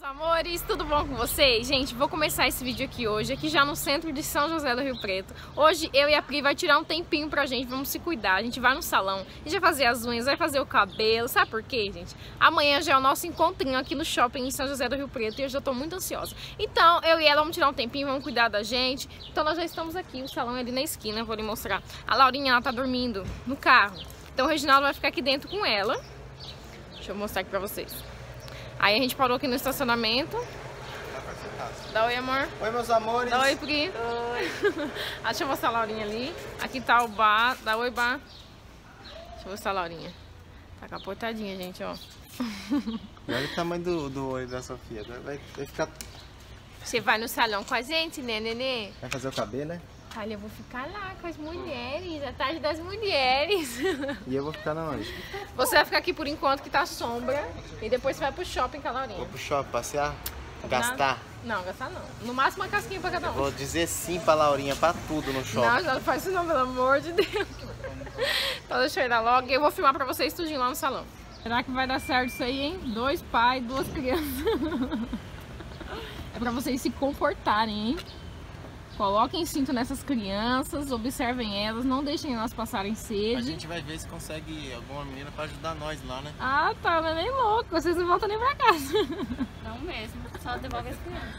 Amores, tudo bom com vocês? Gente, vou começar esse vídeo aqui já no centro de São José do Rio Preto. Hoje eu e a Pri vai tirar um tempinho pra gente, vamos se cuidar. A gente vai no salão, a gente vai fazer as unhas, vai fazer o cabelo. Sabe por quê, gente? Amanhã já é o nosso encontrinho aqui no shopping em São José do Rio Preto e eu já tô muito ansiosa. Então, eu e ela vamos tirar um tempinho, vamos cuidar da gente. Então nós já estamos aqui, o salão é ali na esquina, vou lhe mostrar. A Laurinha, ela tá dormindo no carro. Então o Reginaldo vai ficar aqui dentro com ela. Deixa eu mostrar aqui pra vocês. Aí a gente parou aqui no estacionamento. Dá oi, amor. Oi, meus amores. Dá oi, Pri. Oi. Deixa eu mostrar a Laurinha ali. Aqui tá o bar. Dá oi, bar. Deixa eu mostrar a Laurinha. Tá capoitadinha, gente, ó. Olha o tamanho do olho da Sofia. Vai ficar... Você vai no salão com a gente, né, nenê? Vai fazer o cabelo, né? Olha, eu vou ficar lá com as mulheres, a tarde das mulheres. E eu vou ficar na onde? Você vai ficar aqui por enquanto que tá sombra. E depois você vai pro shopping com a Laurinha. Vou pro shopping passear? Gastar? Não, gastar não. No máximo uma casquinha pra cada um. Vou dizer sim pra Laurinha, pra tudo no shopping. Não, já não faz isso não, pelo amor de Deus. Então deixa eu ir lá logo e eu vou filmar pra vocês tudinho lá no salão. Será que vai dar certo isso aí, hein? 2 pais, 2 crianças. É pra vocês se confortarem, hein? Coloquem cinto nessas crianças, observem elas, não deixem elas passarem sede. A gente vai ver se consegue alguma menina pra ajudar nós lá, né? Ah, tá, não é nem louco, vocês não voltam nem pra casa. Não mesmo, só devolve as crianças.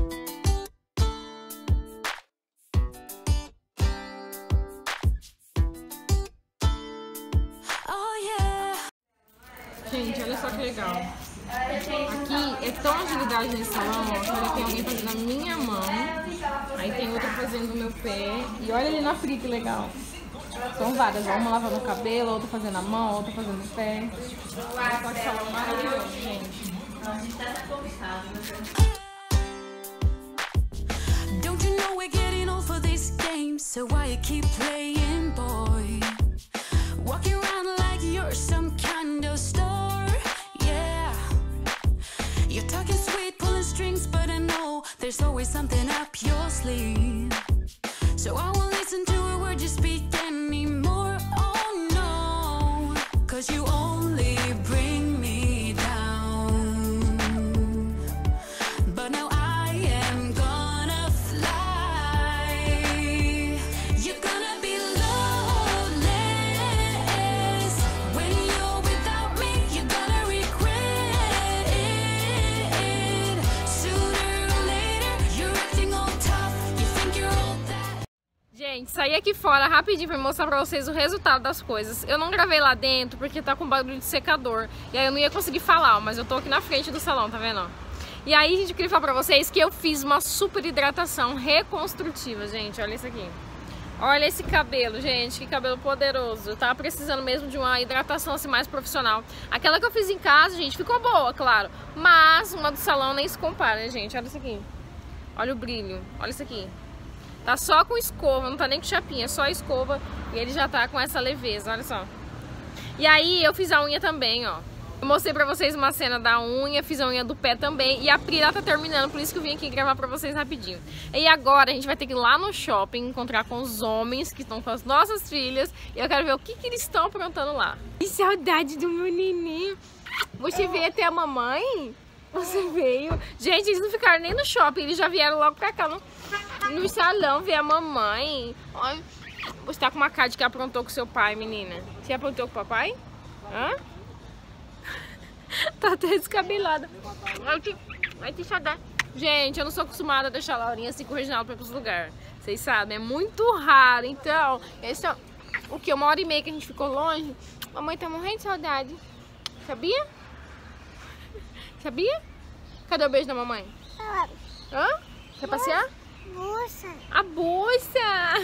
Gente, olha só que legal. Aqui é tão agilidade nesse salão, ó, que olha, tem alguém fazendo a minha mão, aí tem outra fazendo o meu pé, e olha ali na Pri, que legal. São várias, ó, uma lavando o cabelo, outra fazendo a mão, outra fazendo o pé. Olha só que salão maravilhoso, gente. Don't you know we're getting old for this game? So why you keep playing, boy? Walking around like you're some kind of star, yeah. You're talking sweet, pulling strings, but I know there's always something up your sleeve. So I won't listen to a word you speak anymore, oh no. 'Cause you only bring me down. But now I am gonna fly. You're gonna be lonely when you're without me. You're gonna regret it. Sooner or later, you're acting all tough. You think you're all that. Gente, saí aqui fora rapidinho pra mostrar pra vocês o resultado das coisas. Eu não gravei lá dentro porque tá com barulho de secador. E aí eu não ia conseguir falar, mas eu tô aqui na frente do salão, tá vendo? E aí, gente, eu queria falar pra vocês que eu fiz uma super hidratação reconstrutiva, gente. Olha isso aqui. Olha esse cabelo, gente, que cabelo poderoso. Eu tava precisando mesmo de uma hidratação assim mais profissional. Aquela que eu fiz em casa, gente, ficou boa, claro. Mas uma do salão nem se compara, né, gente? Olha isso aqui. Olha o brilho. Olha isso aqui. Tá só com escova, não tá nem com chapinha, é só escova. E ele já tá com essa leveza, olha só. E aí eu fiz a unha também, ó. Eu mostrei pra vocês uma cena da unha, fiz a unha do pé também. E a Pri tá terminando, por isso que eu vim aqui gravar pra vocês rapidinho. E agora a gente vai ter que ir lá no shopping, encontrar com os homens que estão com as nossas filhas. E eu quero ver o que eles estão aprontando lá. Que saudade do meu neném. Você veio até a mamãe? Você veio? Gente, eles não ficaram nem no shopping, eles já vieram logo pra cá no salão ver a mamãe. Olha, você tá com uma cara de que aprontou com seu pai, menina. Você aprontou com o papai? Hã? Tá até descabelada. Vai te saudar. Gente, eu não sou acostumada a deixar a Laurinha assim com o Reginaldo pra ir pros lugares. Vocês sabem, é muito raro. Então, esse é o que? 1h30 que a gente ficou longe. Mamãe tá morrendo de saudade. Sabia? Sabia? Cadê o beijo da mamãe? Hã? Quer passear? Bolsa. A bolsa!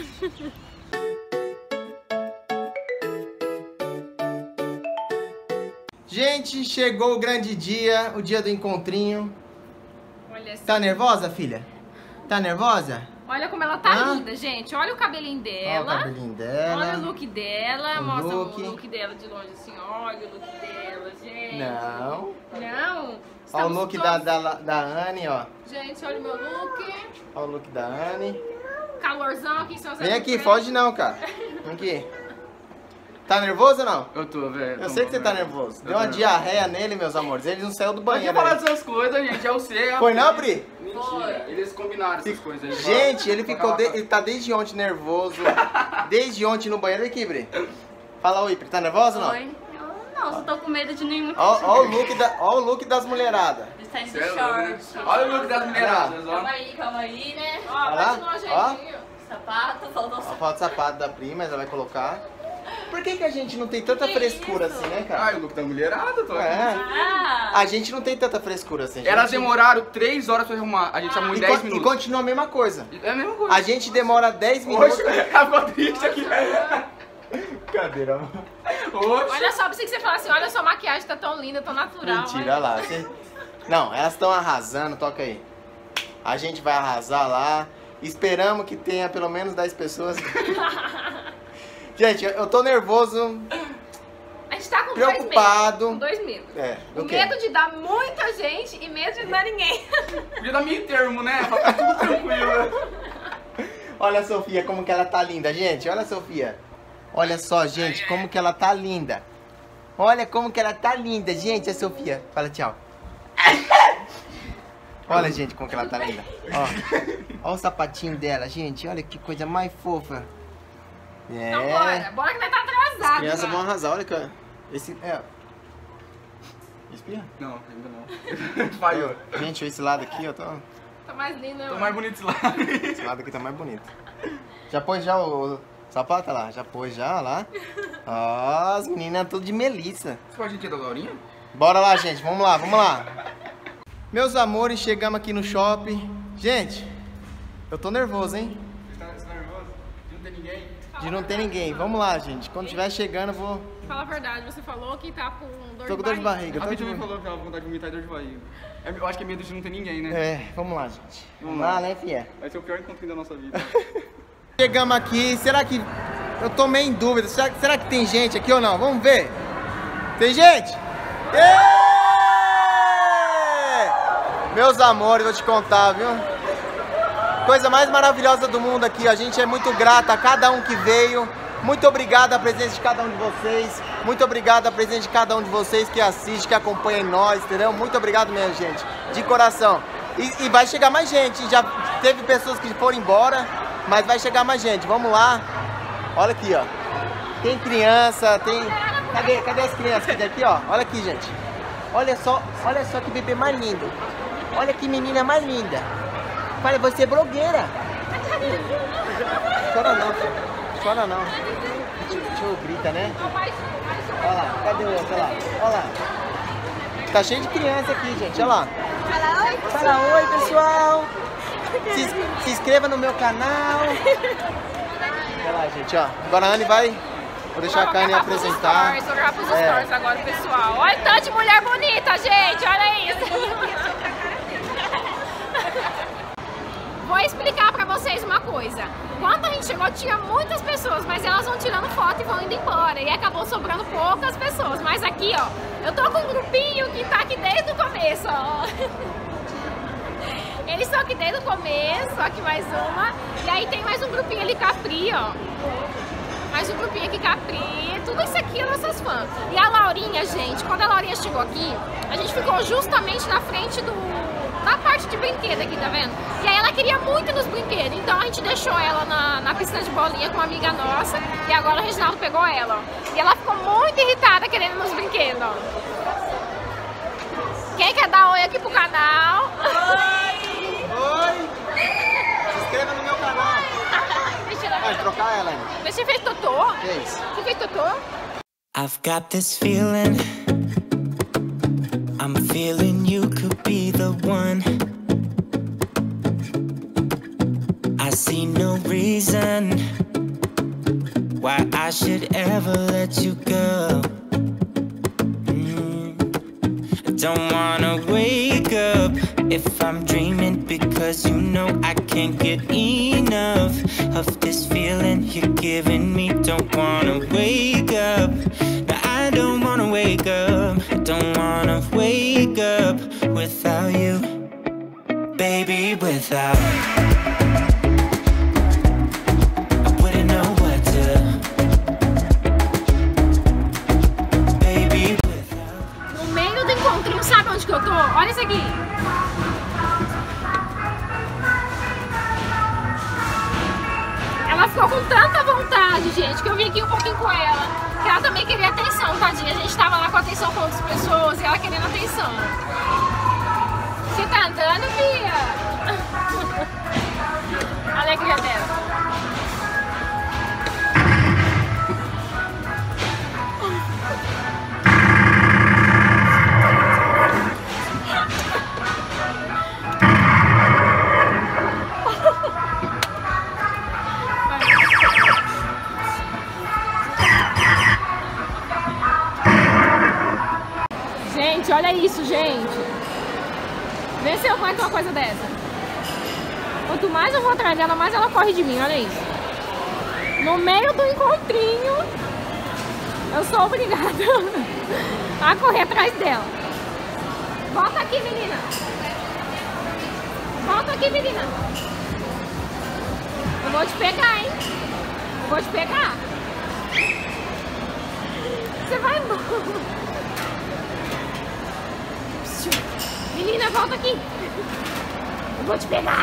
Gente, chegou o grande dia, o dia do encontrinho. Olha assim. Tá nervosa, filha? Tá nervosa? Olha como ela tá Hã? linda, gente. Olha o cabelinho dela. Olha o cabelinho dela. Olha o look dela. O Mostra look. o look dela de longe assim. Olha o look dela, gente. Não. Não? Olha o Estamos look todos- da Anne, ó. Gente, olha o meu look. Olha o look da Anne. Calorzão aqui em São José Vem do aqui, Preto. foge não, cara. Vem aqui. Tá nervoso ou não? Eu tô, velho. Eu sei que você tá nervoso. Deu uma diarreia nele, meus amores. Ele não saiu do Pode banheiro. falar Ele. dessas coisas, gente. É o C. Foi não, Pri? Mentira. Eles combinaram essas coisas aí. Gente, ele ficou. Ele tá desde ontem nervoso. Desde ontem no banheiro. Vem aqui, Pri. Fala oi, Pri. Tá nervoso ou não? Oi. Eu não, só tô com medo de não ir muito. Ó o look das mulheradas. Ele tá indo Cê de é louco, né? short. Olha o look das mulheradas, ó. Calma aí, né? Ó, Olha vai lá, de novo jeitinho. Sapato, faltou Ó, sapato. falta o sapato da Pri, mas ela vai colocar. Por que a gente não tem tanta frescura assim, né, cara? Ah, o look da mulherada, tô aqui. É. Ah! A gente não tem tanta frescura assim. Elas gente... demoraram 3 horas pra arrumar. A gente arrumou em E 10 e minutos. continua a mesma coisa. É a mesma coisa. A gente demora 10 minutos. Oxe, ela ficou triste aqui. Cadeira, mano. Oxe. Olha só, pensei que você falasse assim, olha sua maquiagem tá tão linda, tão natural. Mentira, olha lá. Não, elas estão arrasando, toca aí. A gente vai arrasar lá. Esperamos que tenha pelo menos 10 pessoas. Gente, eu tô nervoso. A gente tá com Preocupado. 2 medos. É, O do quê? medo de dar muita gente e medo de não dar ninguém. Podia dar meio termo, né? Pra ficar tudo tranquilo. Olha a Sofia como que ela tá linda, gente. Olha a Sofia. Olha só, gente, como que ela tá linda. Olha como que ela tá linda, gente, a Sofia. Fala tchau. Olha, gente, como que ela tá linda. Ó, ó o sapatinho dela, gente. Olha que coisa mais fofa. É. Então bora que nós tá atrasado. As crianças já. vão arrasar, olha que esse espirra? Não, ainda não. Falhou. Gente, esse lado aqui, ó, Tá mais lindo, né? Tô mano? mais bonito esse lado. esse lado aqui tá mais bonito. Já pôs já o sapato lá? Já pôs já lá? Ó, as meninas tudo de Melissa. Você pode ir da Laurinha? Bora lá, gente, vamos lá, vamos lá. Meus amores, chegamos aqui no shopping. Gente, eu tô nervoso, hein? Você tá nervoso? Não tem ninguém? De não ter ninguém. Vamos lá, gente. Quando estiver chegando, eu vou... Fala a verdade, você falou que tá com dor Tô com dor de barriga. A Tô Bia de... também falou que ela vontade de vomitar e dor de barriga. Eu acho que é medo de não ter ninguém, né? É, vamos lá, gente. Vamos Vamos lá. lá, né, fia? Vai ser o pior encontro da nossa vida. Chegamos aqui, será que... Eu tô meio em dúvida, será que tem gente aqui ou não? Vamos ver. Tem gente? Êêêê! Meus amores, vou te contar, viu? Coisa mais maravilhosa do mundo aqui, a gente é muito grata a cada um que veio. Muito obrigado a presença de cada um de vocês. Muito obrigado a presença de cada um de vocês que assiste, que acompanha nós, entendeu? Muito obrigado mesmo, gente. De coração. E vai chegar mais gente. Já teve pessoas que foram embora, mas vai chegar mais gente. Vamos lá. Olha aqui, ó. Tem criança, tem... Cadê as crianças? Cadê aqui, ó? Olha aqui, gente. Olha só que bebê mais lindo. Olha que menina mais linda. Olha, você é blogueira. Chora não, filho. Chora não. Deixa eu grita, né? Olha lá, cadê o outro? Olha lá. Olha lá. Tá cheio de criança aqui, gente. Olha lá. Fala oi, pessoal. Se inscreva no meu canal. Olha lá, gente, ó. Agora a Anne vai... Vou deixar a Kanye apresentar. Vou gravar pros stories agora, pessoal. Olha tanto de mulher bonita, gente. Olha isso. Vou explicar pra vocês uma coisa. Quando a gente chegou, tinha muitas pessoas, mas elas vão tirando foto e vão indo embora. E acabou sobrando poucas pessoas. Mas aqui, ó, eu tô com um grupinho que tá aqui desde o começo, ó. Eles estão aqui desde o começo, só que mais uma. E aí tem mais um grupinho ali, Capri, ó. Mais um grupinho aqui, Capri. Tudo isso aqui é nossas fãs. E a Laurinha, gente, quando a Laurinha chegou aqui, a gente ficou justamente na frente da parte de brinquedo aqui, tá vendo? E aí ela queria muito nos brinquedos, então a gente deixou ela na piscina de bolinha com uma amiga nossa. E agora o Reginaldo pegou ela, ó. E ela ficou muito irritada querendo nos brinquedos, ó. Quem quer dar oi aqui pro canal? Oi! Se inscreva no meu canal. Vai trocar ela, hein? Você fez totô? Fez. Você fez totô? I've got this feeling, I'm feeling you could be the one. I see no reason why I should ever let you go. Don't wanna wake up if I'm dreaming, because you know I can't get enough of this feeling you're giving me. Don't wanna wake up, no, I don't wanna wake up. I don't wanna wake up without you, baby, without. I wouldn't know what to de gente, que eu vim aqui um pouquinho com ela, que ela também queria atenção, tadinha. A gente tava lá com atenção com outras pessoas e ela querendo atenção. Você tá andando, Bia? A alegria dela. Gente, olha isso, gente. Vê se eu aguento uma coisa dessa. Quanto mais eu vou atrás dela, mais ela corre de mim, olha isso. No meio do encontrinho, eu sou obrigada a correr atrás dela. Volta aqui, menina. Volta aqui, menina. Eu vou te pegar, hein? Eu vou te pegar. Você vai embora. Menina, volta aqui. Eu vou te pegar.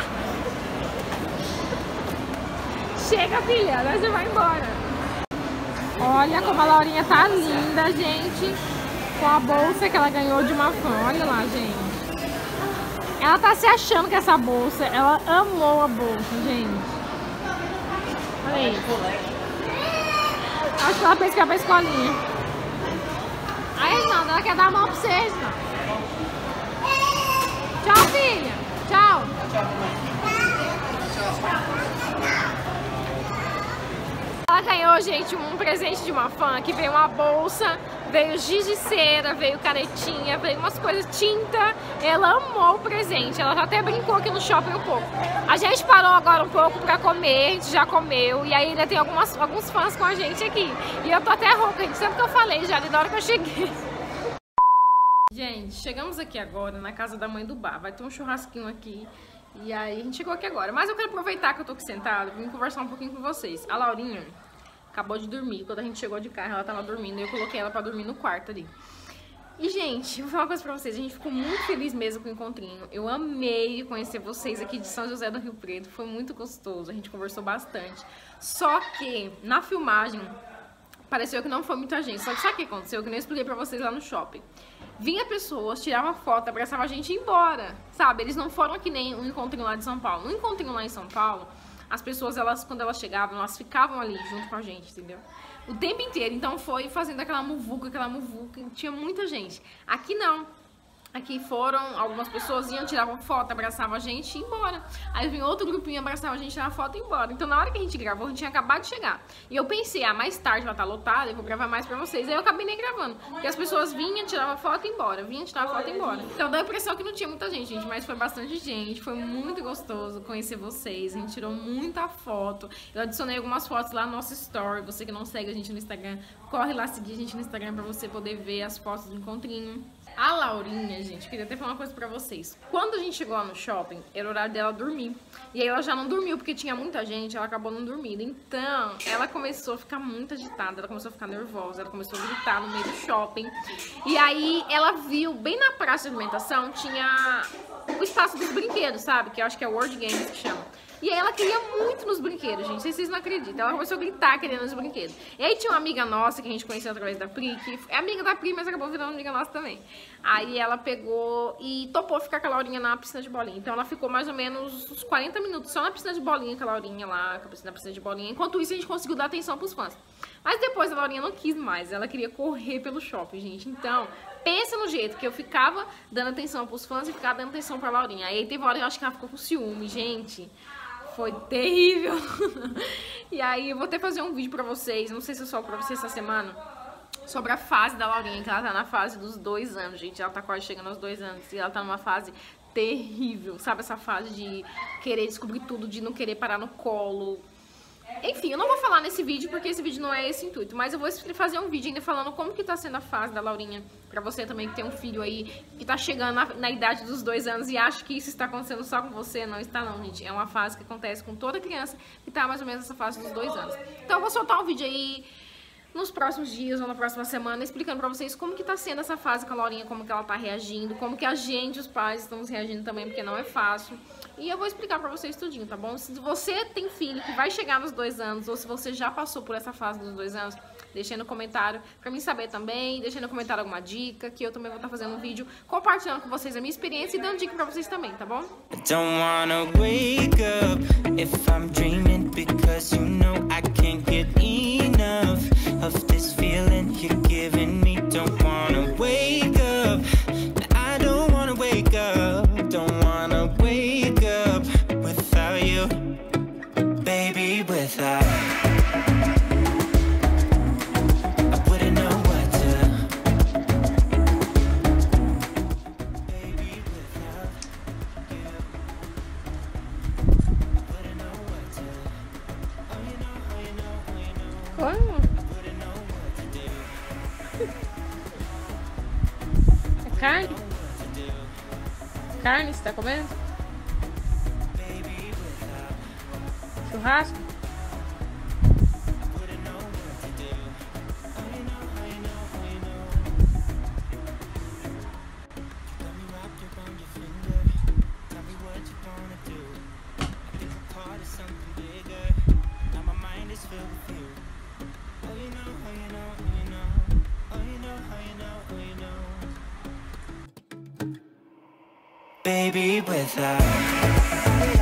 Chega, filha, agora você vai embora. Olha como a Laurinha tá linda, gente. Com a bolsa que ela ganhou de uma fã. Olha lá, gente. Ela tá se achando com essa bolsa. Ela amou a bolsa, gente. Olha aí. Acho que ela pensa que é pra escolinha. Aí não, ela quer dar a mão pra vocês, não. Tchau, filha. Tchau. Ela ganhou, gente, um presente de uma fã, que veio uma bolsa, veio giz de cera, veio canetinha, veio umas coisas, tinta. Ela amou o presente. Ela já até brincou aqui no shopping um pouco. A gente parou agora um pouco pra comer, a gente já comeu. E aí ainda tem alguns fãs com a gente aqui. E eu tô até rouca, gente, sempre que eu falei já, na hora que eu cheguei. Gente, chegamos aqui agora na casa da mãe do Bar. Vai ter um churrasquinho aqui. E aí a gente chegou aqui agora. Mas eu quero aproveitar que eu tô aqui sentada e vim conversar um pouquinho com vocês. A Laurinha acabou de dormir. Quando a gente chegou de carro, ela tava dormindo. E eu coloquei ela pra dormir no quarto ali. E, gente, vou falar uma coisa pra vocês. A gente ficou muito feliz mesmo com o encontrinho. Eu amei conhecer vocês aqui de São José do Rio Preto. Foi muito gostoso. A gente conversou bastante. Só que, na filmagem, pareceu que não foi muita gente. Só que sabe o que aconteceu? Que eu nem expliquei pra vocês lá no shopping. Vinha pessoas, tirava foto, abraçava a gente e ia embora, sabe? Eles não foram que nem um encontrinho lá de São Paulo. No encontrinho lá em São Paulo, as pessoas, quando elas chegavam, elas ficavam ali junto com a gente, entendeu? O tempo inteiro. Então foi fazendo aquela muvuca, tinha muita gente. Aqui não. Aqui foram, algumas pessoas iam, tiravam foto, abraçavam a gente e ia embora. Aí vinha outro grupinho, abraçava a gente, tirava foto e ia embora. Então na hora que a gente gravou, a gente tinha acabado de chegar. E eu pensei, mais tarde vai estar lotada, eu vou gravar mais pra vocês. Aí eu acabei nem gravando. Porque as pessoas vinham, tiravam foto e ia embora. Vinham, tiravam foto e ia embora. Então deu a impressão que não tinha muita gente, mas foi bastante gente. Foi muito gostoso conhecer vocês. A gente tirou muita foto. Eu adicionei algumas fotos lá no nosso story. Você que não segue a gente no Instagram, corre lá seguir a gente no Instagram pra você poder ver as fotos do encontrinho. A Laurinha, gente, eu queria até falar uma coisa pra vocês. Quando a gente chegou lá no shopping, era o horário dela dormir. E aí ela já não dormiu, porque tinha muita gente, ela acabou não dormindo. Então, ela começou a ficar muito agitada, ela começou a ficar nervosa, ela começou a gritar no meio do shopping. E aí, ela viu, bem na praça de alimentação, tinha o espaço dos brinquedos, sabe? Que eu acho que é World Games que chama. E aí ela queria muito nos brinquedos, gente. Vocês não acreditam. Ela começou a gritar querendo nos brinquedos. E aí tinha uma amiga nossa que a gente conheceu através da Pri, que é amiga da Pri, mas acabou virando amiga nossa também. Aí ela pegou e topou ficar com a Laurinha na piscina de bolinha. Então ela ficou mais ou menos uns 40 minutos só na piscina de bolinha com a Laurinha lá, na piscina de bolinha. Enquanto isso a gente conseguiu dar atenção pros fãs. Mas depois a Laurinha não quis mais. Ela queria correr pelo shopping, gente. Então, pensa no jeito que eu ficava dando atenção pros fãs e ficava dando atenção pra Laurinha. Aí teve uma hora que eu acho que ela ficou com ciúme, gente. Foi terrível. E aí eu vou até fazer um vídeo pra vocês, não sei se eu solto pra vocês essa semana, sobre a fase da Laurinha, que ela tá na fase dos 2 anos, gente. Ela tá quase chegando aos 2 anos e ela tá numa fase terrível, sabe? Essa fase de querer descobrir tudo, de não querer parar no colo. Enfim, eu não vou falar nesse vídeo porque esse vídeo não é esse intuito, mas eu vou fazer um vídeo ainda falando como que tá sendo a fase da Laurinha, pra você também que tem um filho aí que tá chegando na idade dos 2 anos e acha que isso está acontecendo só com você. Não está não, gente. É uma fase que acontece com toda criança que tá mais ou menos nessa fase dos 2 anos. Então eu vou soltar um vídeo aí nos próximos dias ou na próxima semana, explicando pra vocês como que tá sendo essa fase com a Laurinha, como que ela tá reagindo, como que a gente, os pais, estamos reagindo também, porque não é fácil. E eu vou explicar pra vocês tudinho, tá bom? Se você tem filho que vai chegar nos 2 anos, ou se você já passou por essa fase dos 2 anos, deixa aí no comentário pra mim saber também, deixa aí no comentário alguma dica, que eu também vou estar fazendo um vídeo compartilhando com vocês a minha experiência e dando dica pra vocês também, tá bom? I don't wanna wake up if I'm dreaming, because you know I can't get enough of this feeling you're giving me. Don't wanna wake up, I don't wanna wake up, don't wanna wake up without you, baby, without. I wouldn't know what to, baby, without you. I wouldn't know what to, oh you know, oh you know, oh you know. Como? I wouldn't know what to do, É carne? what to do, Carne, você tá comendo? baby, without. Churrasco? Wouldn't know what to do, oh you know, oh you know, oh you know. Got me wrapped around your finger, tell me what you wanna do. I think we're part of something bigger, now my mind is filled with you. Oh you know, oh you know, oh you know, oh you know, oh you know, oh you know. Baby, without